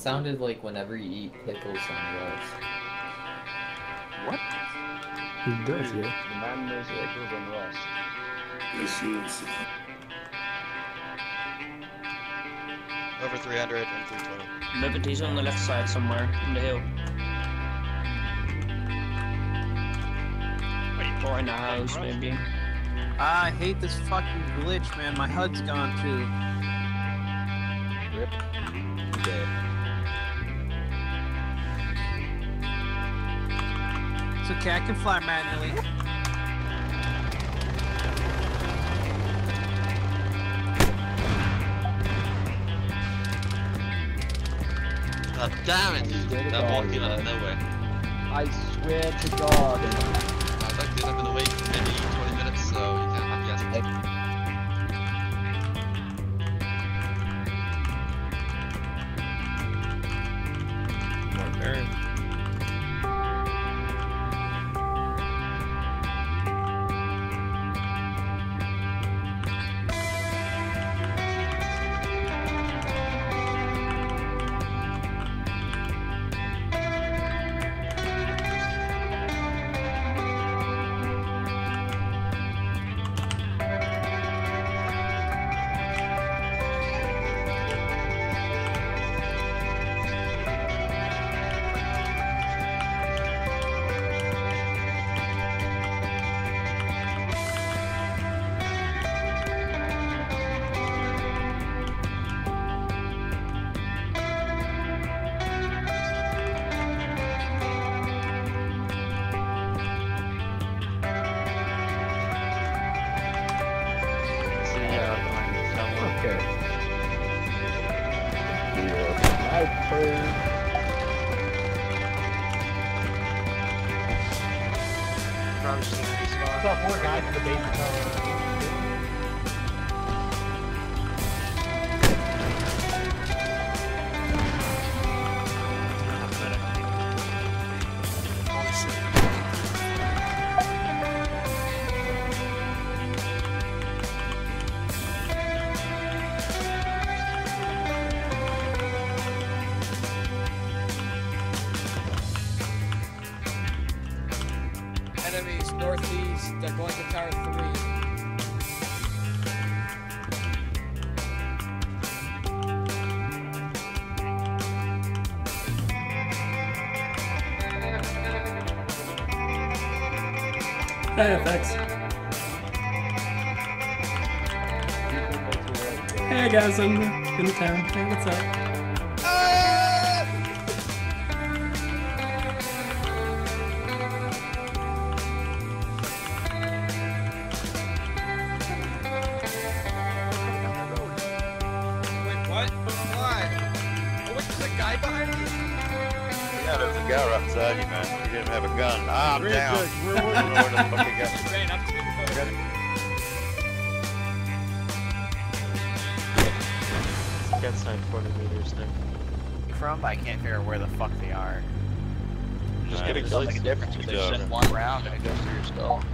Sounded like whenever you eat pickles on roast. What? He does, yeah. The man knows pickles on Rust. Yes. Over 300 and 320. Liberty's on the left side somewhere, on the hill. Or in the house, maybe. I hate this fucking glitch, man. My HUD's gone too. Rip. Okay. It's okay, I can fly manually. God damn it! They're walking out of nowhere. I swear to God. I like this, I've been awake for maybe 20 minutes, so you can't have guessed. Enemies northeast, they're going to tower 3. Hey, FX. Hey guys, I'm in the town. Hey, what's up? Outside you, man. You didn't have a gun. Ah, I'm down. Where the fuck you got? Rain, I'm too Get inside 40 meters there. From, I can't figure out where the fuck they are. Just get a doesn't make a difference if they send one round and it goes through your skull.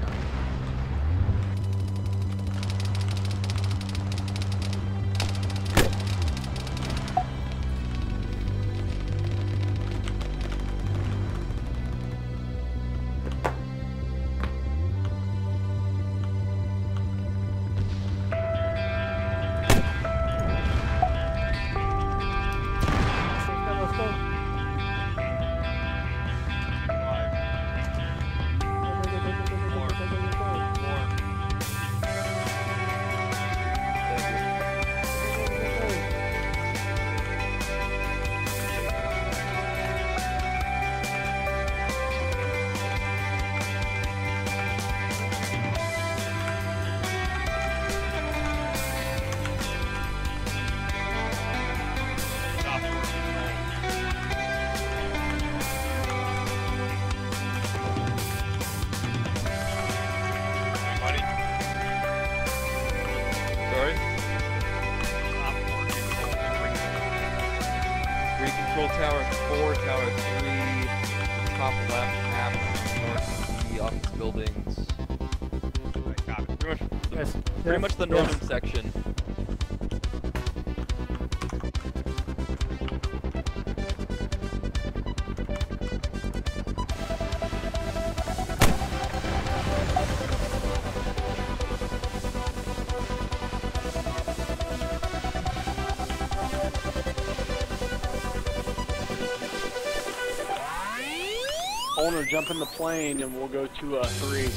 Tower 4, Tower 3, top left, map, north, the office buildings. Pretty much the northern section. owner, jump in the plane and we'll go to 3.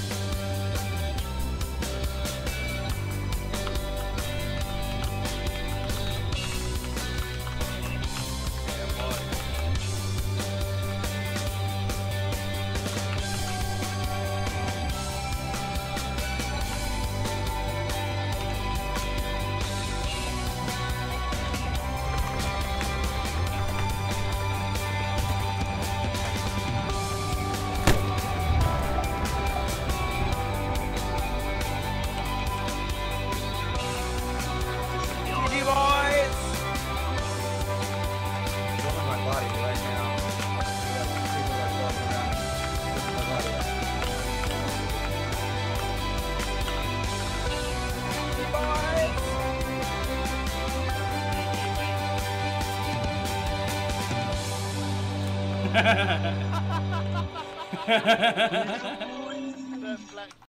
Blackfish.